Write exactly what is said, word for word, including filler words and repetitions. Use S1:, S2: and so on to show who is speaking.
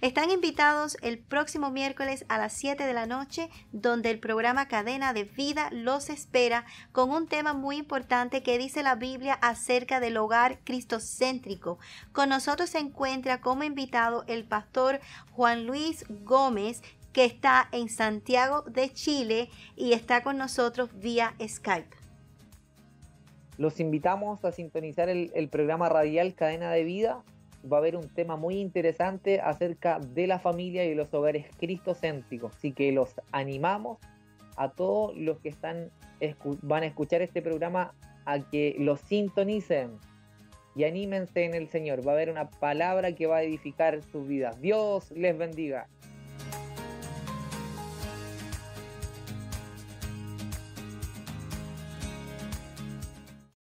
S1: Están invitados el próximo miércoles a las siete de la noche, donde el programa Cadena de Vida los espera con un tema muy importante que dice la Biblia acerca del hogar cristocéntrico. Con nosotros se encuentra como invitado el pastor Juan Luis Gómez, que está en Santiago de Chile y está con nosotros vía Skype.
S2: Los invitamos a sintonizar el, el programa radial Cadena de Vida. Va a haber un tema muy interesante acerca de la familia y los hogares cristocéntricos. Así que los animamos a todos los que están van a escuchar este programa a que los sintonicen y anímense en el Señor. Va a haber una palabra que va a edificar sus vidas. Dios les bendiga.